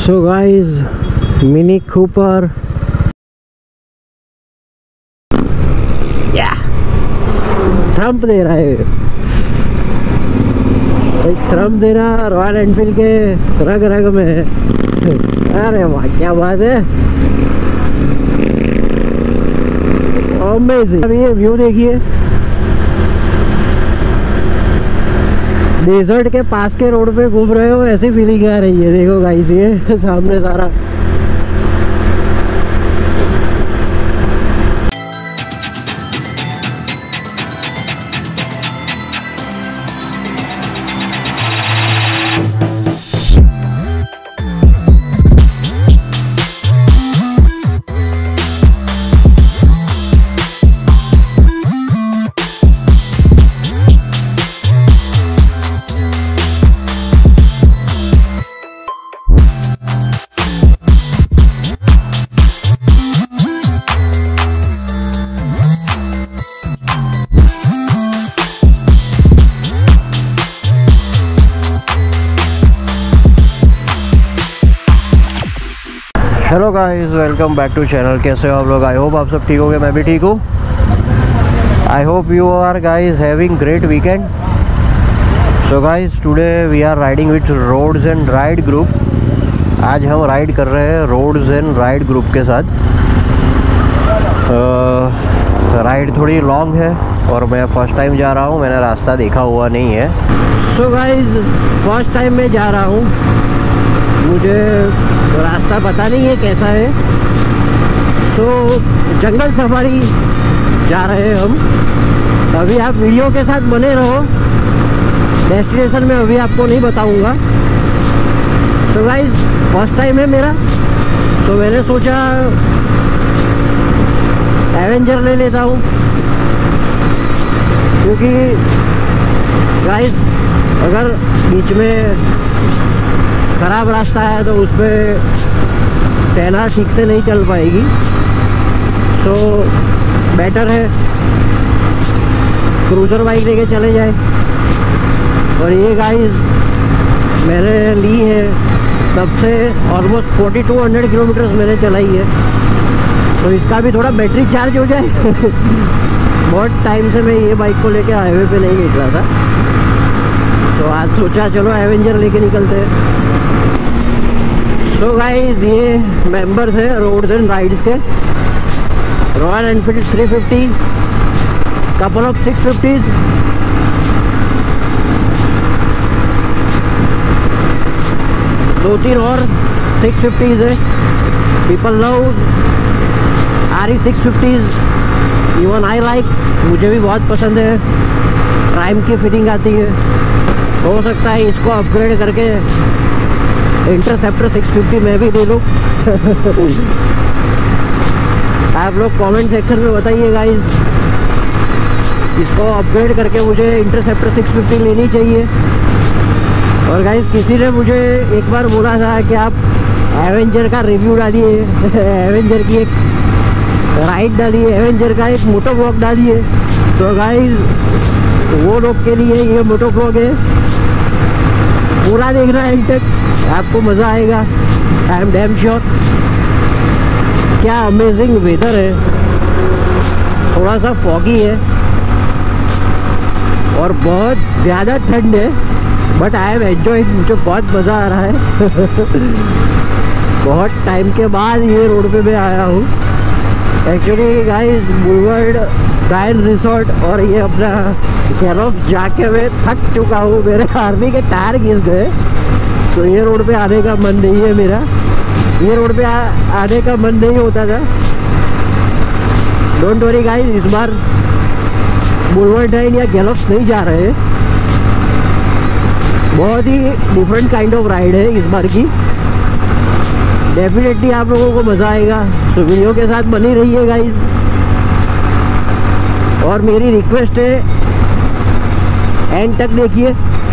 सो guys, mini Cooper thump दे रहा है भाई, थंप देना रॉयल एनफील्ड के रग रग में है। अरे वाह, क्या बात है, अमेजिंग। अब ये व्यू देखिए, डेजर्ट के पास के रोड पे घूम रहे हो ऐसी फीलिंग आ रही है। देखो गाइस, ये सामने सारा hello guys, welcome back to channel. कैसे हो आप लोग? आई होप आप सब ठीक होगे, मैं भी ठीक हूँ। I hope you are guys having great weekend. So guys, today we are riding with Roads and Ride group. आज हम राइड कर रहे हैं रोड्स एंड राइड ग्रुप के साथ। राइड थोड़ी लॉन्ग है और मैं फ़र्स्ट टाइम जा रहा हूँ, मैंने रास्ता देखा हुआ नहीं है। सो गाइस, फर्स्ट टाइम मैं जा रहा हूँ, मुझे रास्ता पता नहीं है कैसा है। तो जंगल सफारी जा रहे हैं हम। अभी आप वीडियो के साथ बने रहो, डेस्टिनेशन में अभी आपको नहीं बताऊंगा। सो गाइस, फर्स्ट टाइम है मेरा, तो मैंने सोचा एवेंजर ले लेता हूँ, क्योंकि गाइस अगर बीच में ख़राब रास्ता है तो उस पर टहना ठीक से नहीं चल पाएगी। तो बेटर है क्रूज़र बाइक लेके चले जाए। और ये गाइस मैंने ली है तब से ऑलमोस्ट 4200 किलोमीटर्स मैंने चलाई है, तो इसका भी थोड़ा बैटरी चार्ज हो जाए। बहुत टाइम से मैं ये बाइक को लेके हाईवे पे नहीं निकला था, तो आज सोचा चलो एवेंजर लेके निकलते हैं। सो गाइस, ये मेंबर्स है रोड्स एंड राइड्स के। Royal Enfield 350, couple of 650s, दो तीन और 650s है। People love RE 650s, even I like, मुझे भी बहुत पसंद है। प्राइम की फिटिंग आती है, हो सकता है इसको अपग्रेड करके इंटरसेप्टर 650 में भी ले लो। आप लोग कमेंट सेक्शन में बताइए गाइस, इसको अपग्रेड करके मुझे इंटरसेप्टर 650 लेनी चाहिए। और गाइस, किसी ने मुझे एक बार बोला था कि आप एवेंजर का रिव्यू डालिए, एवेंजर की एक राइड डालिए, एवेंजर का एक मोटो ब्लॉग डालिए। तो गाइस, वो लोग के लिए ये मोटो ब्लॉग है, पूरा देखना है एंड तक, आपको मज़ा आएगा। I am damn sure. क्या अमेजिंग वेदर है, थोड़ा सा फॉगी है और बहुत ज़्यादा ठंड है, बट आई एम एंजॉयिंग, मुझे बहुत मज़ा आ रहा है। बहुत टाइम के बाद ये रोड पे मैं आया हूँ। Actually guys, Boulevard dine resort और ये अपना गैलॉप जाके मैं थक चुका हूँ, मेरे आर्मी के टायर घिस गए, तो ये रोड पे आने का मन नहीं है मेरा। ये रोड पे आने का मन नहीं होता था। डोंट वरी गाइस, इस बार बुलवर्ड डाइन या गैलॉप्स नहीं जा रहे हैं। बहुत ही डिफरेंट काइंड ऑफ राइड है इस बार की। डेफिनेटली आप लोगों को मज़ा आएगा, तो वीडियो के साथ बनी रहिए गाइस। और मेरी रिक्वेस्ट है, एंड तक देखिए।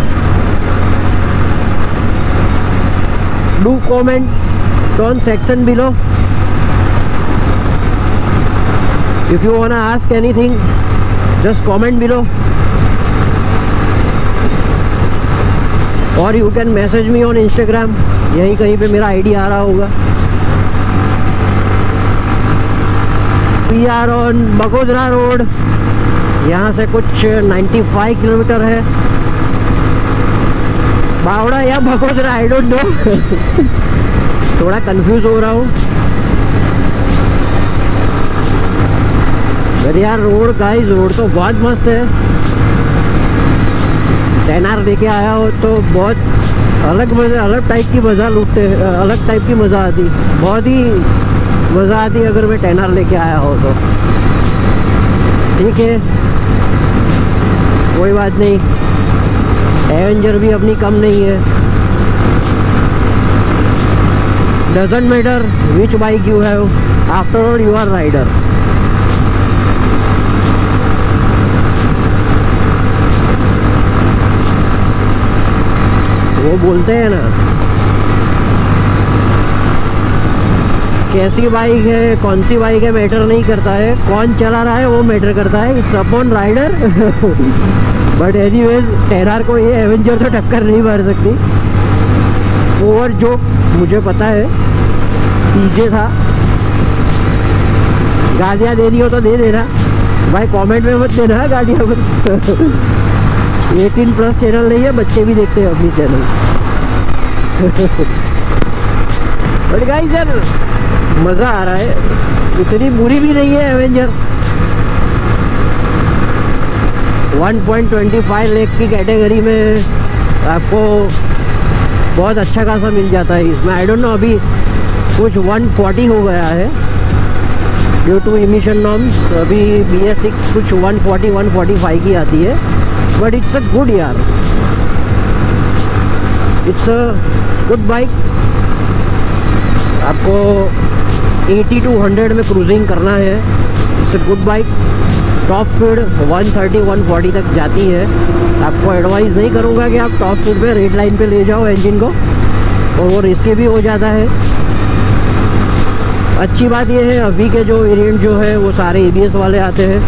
Do comment on section below if you wanna ask anything, just comment below। और you can message me on Instagram, यहीं कहीं पे मेरा आईडी आ रहा होगा। We are on Bagodara road, यहाँ से कुछ 95 किलोमीटर है। बावड़ा या बगोदरा, आई डोंट नो थोड़ा कंफ्यूज हो रहा हूँ। अरे यार रोड गाइस, रोड तो बहुत मस्त है। 10R लेके आया हो तो बहुत अलग मज़ा, अलग टाइप की मज़ा लूटते, अलग टाइप की मज़ा आती, बहुत ही मज़ा आती अगर मैं 10R लेके आया हो तो। ठीक है, कोई बात नहीं, एवेंजर भी अपनी कम नहीं है। Doesn't matter which bike you have, after all you are rider. वो बोलते हैं ना, कैसी बाइक है, कौन सी बाइक है मैटर नहीं करता है, कौन चला रहा है वो मैटर करता है। It's upon rider. But anyways 10R को ये एवेंजर तो टक्कर नहीं मार सकती। ओवर जोक मुझे पता है, पीछे था। गालियाँ देनी हो तो दे देना भाई, कमेंट में मत देना गालियाँ मत। 18+ चैनल नहीं है, बच्चे भी देखते हैं अपनी चैनल। बट गाइस यार मज़ा आ रहा है, इतनी बुरी भी नहीं है एवेंजर। 1.25 लाख की कैटेगरी में आपको बहुत अच्छा खासा मिल जाता है इसमें। आई डोंट नो, अभी कुछ 140 हो गया है ड्यू टू इमिशन नॉर्म्स। अभी BS6 कुछ 140-145 की आती है। बट इट्स अ गुड यार, इट्स अ गुड बाइक। आपको 80 to 100 में क्रूजिंग करना है, it's a good bike. Top speed 130-140 तक जाती है। आपको एडवाइस नहीं करूँगा कि आप टॉप स्पीड पे रेड लाइन पे ले जाओ इंजन को, और वो रिस्की भी हो जाता है। अच्छी बात यह है अभी के जो वेरिएंट जो है वो सारे ABS वाले आते हैं।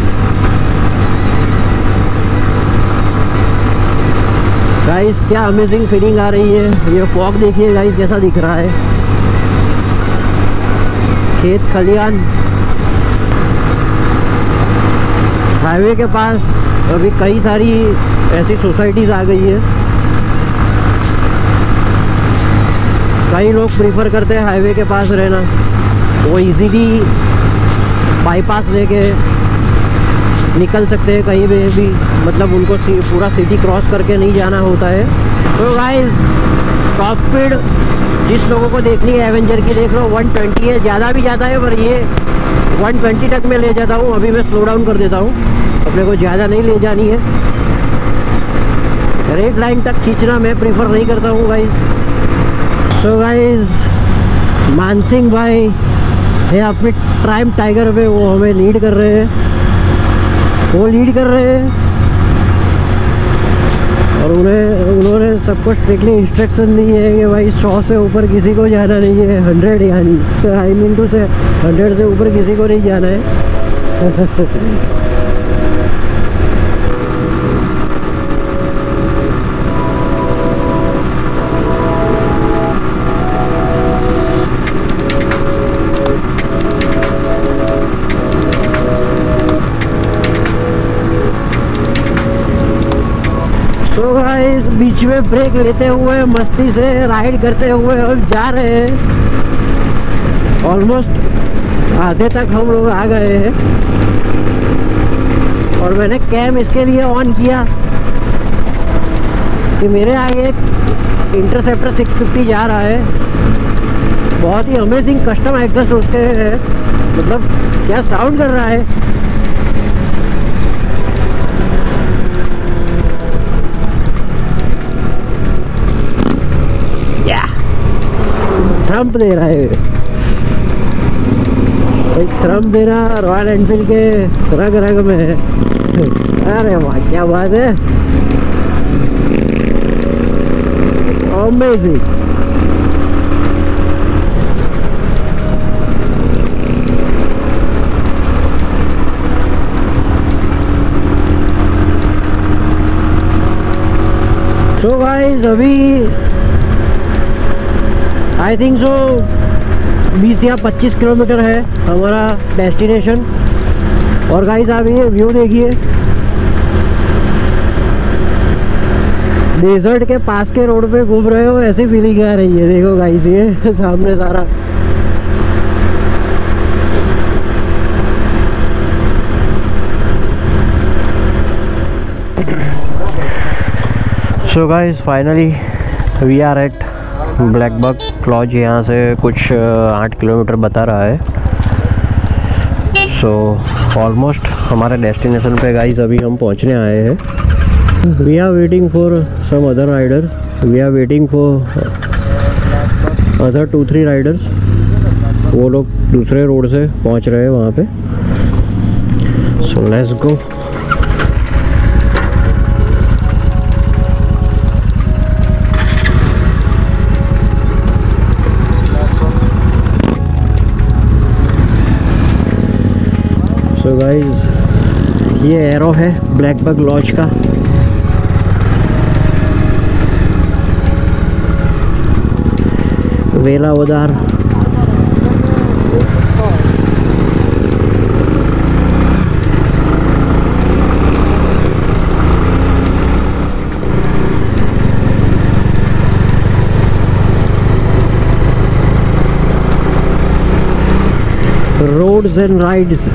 गाइस क्या अमेजिंग फीलिंग आ रही है। ये फॉग देखिए गाइस कैसा दिख रहा है, खेत खलियान। हाईवे के पास अभी कई सारी ऐसी सोसाइटीज़ आ गई है। कई लोग प्रीफर करते हैं हाईवे के पास रहना, वो इजीली बाईपास लेके निकल सकते हैं कहीं पे भी, मतलब उनको पूरा सिटी क्रॉस करके नहीं जाना होता है। तो गाइस टॉप स्पीड जिस लोगों को देखनी है एवेंजर की देख लो, 120 है, ज़्यादा भी जाता है पर ये 120 तक मैं ले जाता हूँ। अभी मैं स्लो डाउन कर देता हूँ, अपने को ज़्यादा नहीं ले जानी है। रेड लाइन तक खींचना मैं प्रीफर नहीं करता हूँ गाइस। सो गाइस मानसिंह भाई है अपने ट्राइम्फ टाइगर पे, वो हमें लीड कर रहे हैं, और उन्होंने सबको स्ट्रिक्टली इंस्ट्रक्शन दी है कि भाई 100 से ऊपर किसी को जाना नहीं है। 100 यानी आई मीन टू से 100 से ऊपर किसी को नहीं जाना है। तो गाइस बीच में ब्रेक लेते हुए मस्ती से राइड करते हुए हम जा रहे हैं। ऑलमोस्ट आधे तक हम लोग आ गए हैं, और मैंने कैम इसके लिए ऑन किया कि मेरे आगे इंटरसेप्टर 650 जा रहा है। बहुत ही अमेजिंग कस्टम एग्जॉस्ट उसके है, मतलब क्या साउंड कर रहा है। थंप दे रहा है, एक थंप देना रॉयल एनफील्ड के रग रग में है। अरे वाह क्या बात है, अमेजिंग। सो गाइस गाइज अभी आई थिंक सो 20 या 25 किलोमीटर है हमारा डेस्टिनेशन। और गाइज आप ये व्यू देखिए, डेजर्ट के पास के रोड पे घूम रहे हो ऐसी फीलिंग आ रही है। देखो गाइज ये सामने सारा। So guys finally we are at black buck lodge. यहाँ से कुछ 8 किलोमीटर बता रहा है। सो ऑलमोस्ट हमारे डेस्टिनेशन पे गाइज अभी हम पहुँचने आए हैं। We are waiting for some other riders, we are waiting for other 2-3 riders. वो लोग दूसरे रोड से पहुँच रहे हैं वहाँ पे। So let's go. So guys ये एरो है ब्लैक बक लॉज का। Velavadar roads and rides.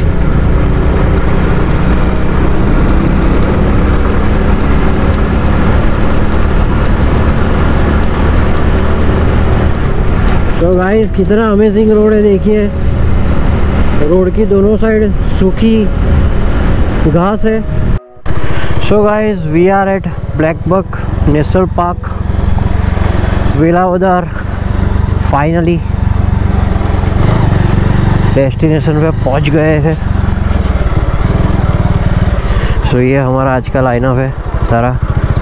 तो गाइस कितना अमेजिंग रोड है, देखिए रोड की दोनों साइड सूखी घास है। So guys we are at black buck national park Velavadar. Finally destination पे पहुंच गए हैं। सो ये हमारा आज का लाइनअप है सारा।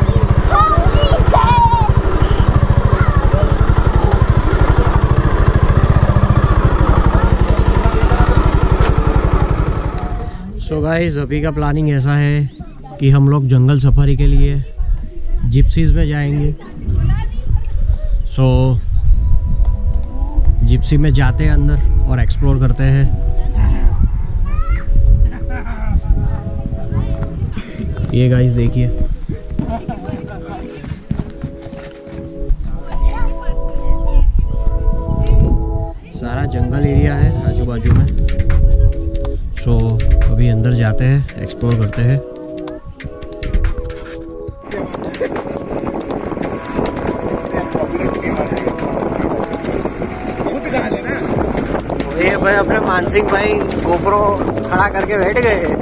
सो गाइस अभी का प्लानिंग ऐसा है कि हम लोग जंगल सफारी के लिए जिप्सीज़ में जाएंगे। सो जिप्सी में जाते हैं अंदर और एक्सप्लोर करते हैं। ये गाइस देखिए सारा जंगल एरिया है आजू बाजू में। सो अभी अंदर जाते हैं, एक्सप्लोर करते हैं। ये भाई अपने मानसिंह भाई गोप्रो खड़ा करके बैठ गए हैं।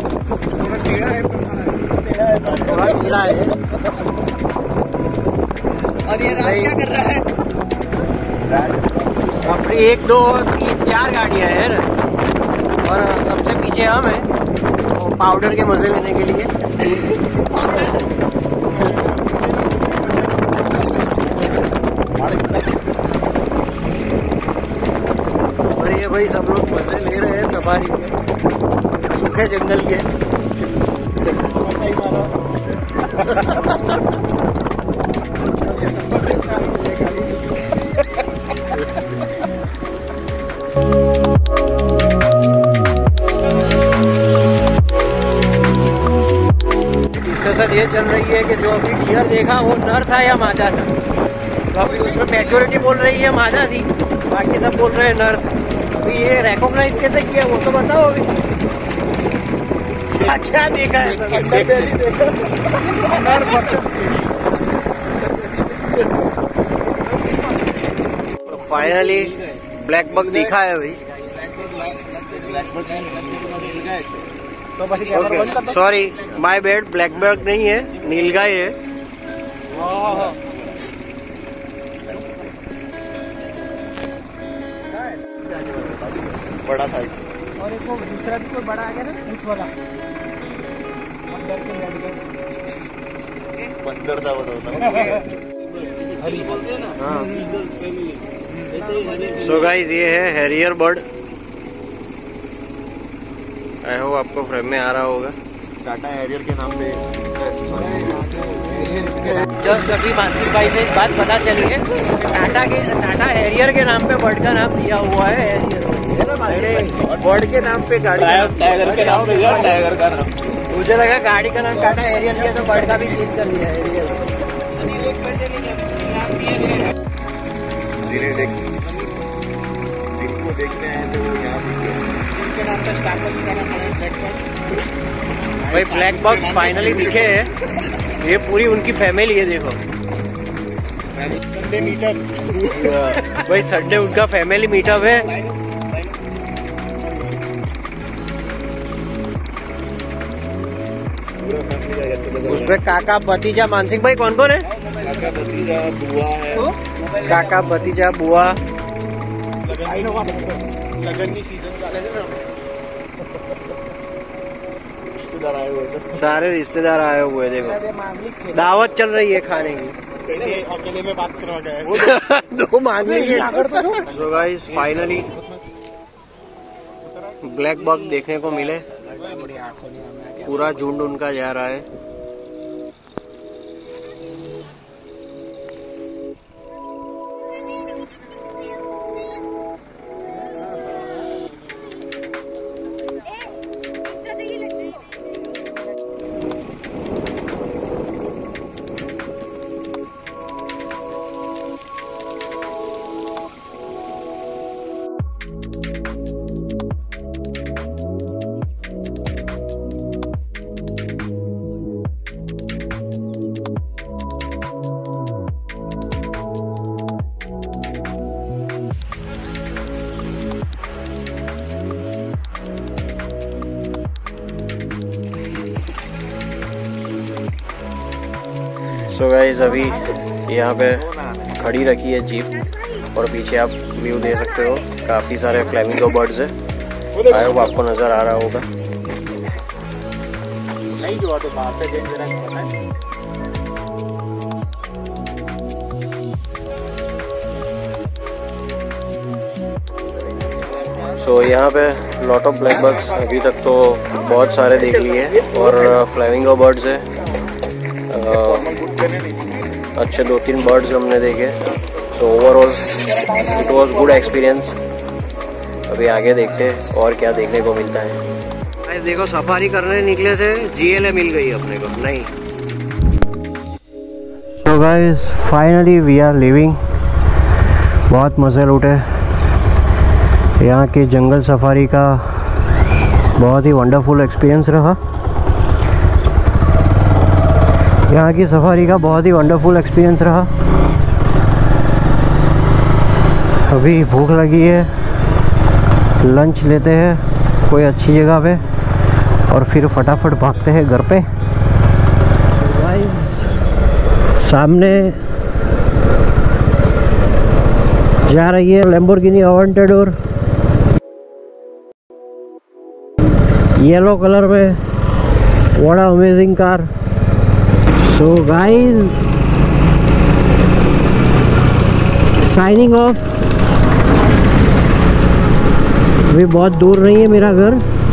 थोड़ा ढीला है। और ये राज क्या कर रहा है? अपनी 1, 2, 3, 4 गाड़ियां हैं और सबसे पीछे हम हैं तो पाउडर के मजे लेने के लिए। और ये भाई सब लोग मजे ले रहे हैं सफारी के, सूखे जंगल के। डिस्कशन ये चल रही है कि जो अभी डियर देखा वो नर था या मादा था। तो अभी उसमें मैच्योरिटी बोल रही है मादा थी, बाकी सब बोल रहे हैं नर था। तो ये रिकॉग्नाइज कैसे किया वो तो बताओ अभी। क्या देखा है? फाइनली ब्लैक बक दिखा है भाई। Sorry my bad, black buck नहीं है, नीलगाय है। बड़ा था इसे। और एक वो दूसरा भी कोई बड़ा आ गया ना, पूछ वाला बंदर था वो तो। सो गाइस ये है हैरियर बर्ड। आई होप आपको फ्रेम में आ रहा होगा। टाटा हैरियर के नाम पे। जस्ट अभी मानसिक भाई से एक बात पता चली है, टाटा हैरियर के नाम पे बर्ड का नाम दिया हुआ है हैरियर, बर्ड के नाम पे गाड़ी, टाइगर के नाम पे टाइगर का नाम। मुझे लगा गाड़ी का नाम टाटा हैरियर किया तो बर्ड का भी चेंज कर दिया हैरियर। धीरे देख, जिनको देखने आए थे वो यहाँ दिखे नाम पे स्टारबक्स का नाम है ब्लैक बॉक्स। भाई ब्लैक बॉक्स फाइनली दिखे हैं, ये पूरी उनकी फैमिली है। देखो संडे मीटअप, भाई संडे उनका फैमिली मीटअप है। उसमें काका भतीजा, मानसिक भाई कौन कौन है? काका भतीजा बुआ है, काका भतीजा बुआ। लगनी सीजन वाले थे ना, रिश्तेदार आए हुए सब, सारे रिश्तेदार आए हुए। देखो दावत चल रही है खाने की। अकेले में बात करवा गया दो मांग लीजिए। So guys, finally black buck देखने को मिले, पूरा झुंड उनका जा रहा है। सो गाइस अभी यहाँ पे खड़ी रखी है जीप और पीछे आप व्यू दे सकते हो, काफ़ी सारे फ्लैमिंगो बर्ड्स है। आई होप आपको नज़र आ रहा होगा। सो यहाँ पे लॉट ऑफ ब्लैक बर्ड्स अभी तक तो बहुत सारे देख लिए और फ्लैमिंगो बर्ड्स है। अच्छे 2-3 बर्ड्स हमने देखे। तो overall it was good experience. अभी आगे देखते हैं और क्या देखने को मिलता है। गाइस देखो सफारी करने निकले थे, GLA मिल गई अपने को नहीं। So guys finally we are leaving. बहुत मज़े लूटे। यहाँ के जंगल सफारी का बहुत ही वंडरफुल एक्सपीरियंस रहा। यहाँ की सफारी का बहुत ही वंडरफुल एक्सपीरियंस रहा। अभी भूख लगी है, लंच लेते हैं कोई अच्छी जगह पे और फिर फटाफट भागते हैं घर पे। गाइस सामने जा रही है लैम्बोर्गिनी अवेंटेडोर, येलो कलर में, बड़ा amazing car. So guys signing off. भी बहुत दूर नहीं है मेरा घर।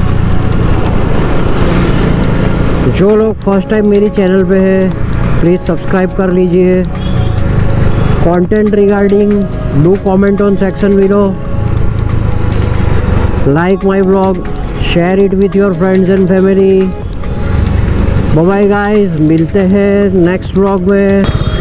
जो लोग फर्स्ट टाइम मेरी चैनल पे है प्लीज़ सब्सक्राइब कर लीजिए। Content regarding do comment on section below, like my blog, share it with your friends and family. Bye bye guys, मिलते हैं नेक्स्ट व्लॉग में।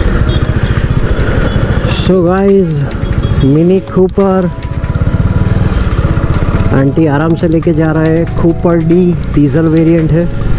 So guys mini cooper aunty आराम से लेके जा रहा है। कूपर D डीजल वेरिएंट है।